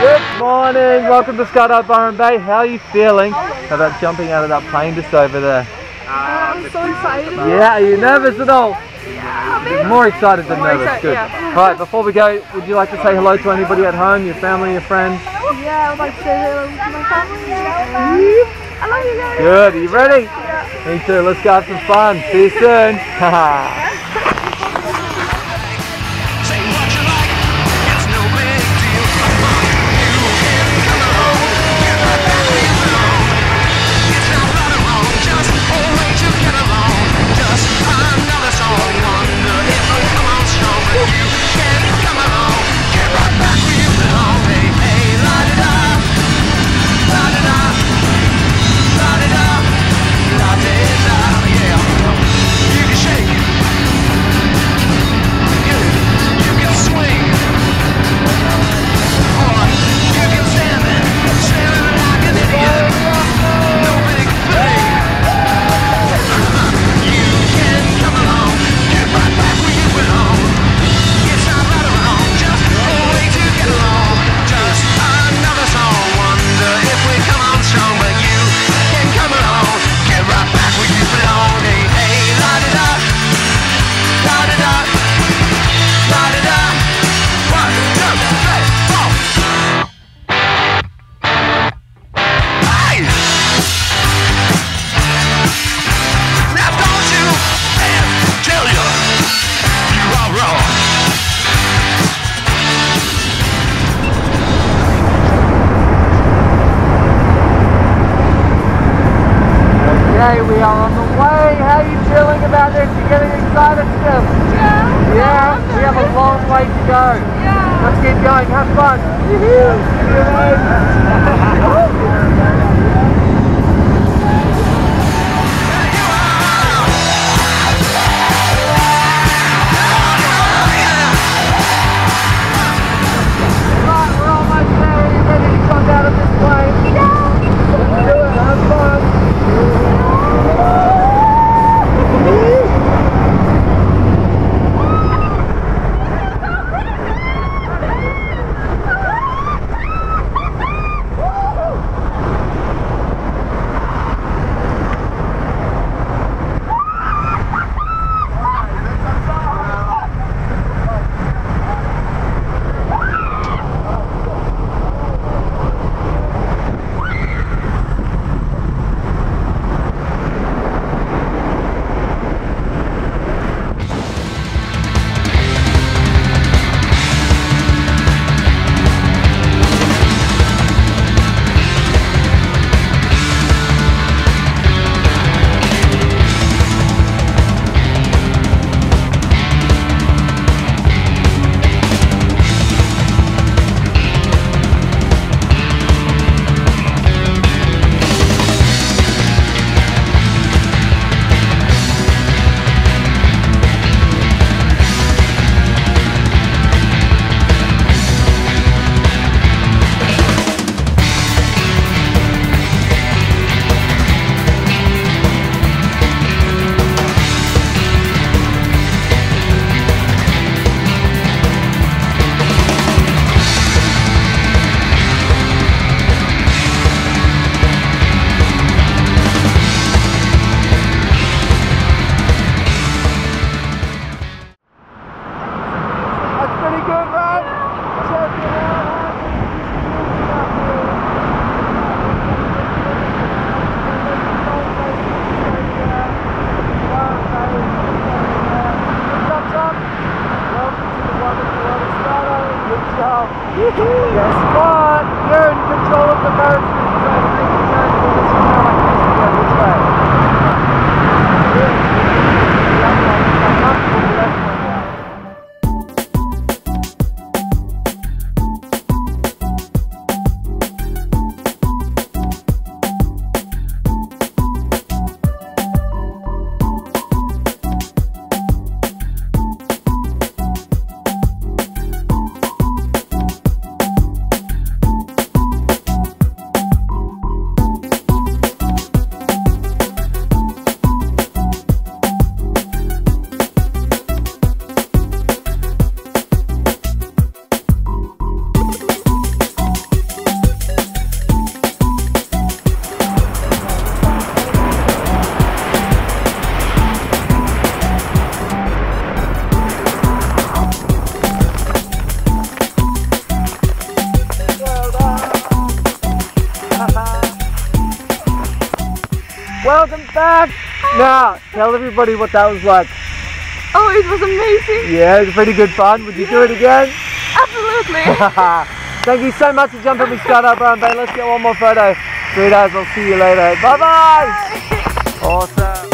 Good morning, welcome to Skydive Byron Bay. How are you feeling about jumping out of that plane just over there? I'm so excited. Yeah, are you nervous at all? Yeah, More excited than nervous, excited, good. yeah. Right, before we go, would you like to say hello to anybody at home, your family, your friends? Yeah, I would like to say hello to my family. I love you guys. Good, are you ready? Yeah. Me too, let's go have some fun. See you soon. Okay, we are on the way. How are you feeling about this? You getting excited still? Yeah. Yeah? We have a long way to go. Yeah. Let's keep going. Have fun. Right, we're almost there. Are you ready to jump out of this plane? Yeah. Let's do it. Have fun. Guess what? You're in control of the parachute, so make a turn for this way like this to go this way. The other way, come up to the left way. Welcome back. Now, tell everybody what that was like. Oh, it was amazing. Yeah, it was pretty good fun. Would you do it again? Absolutely. Thank you so much for jumping with Skydive Byron Bay. Let's get one more photo. Sweethearts, I'll see you later. Bye-bye. Awesome.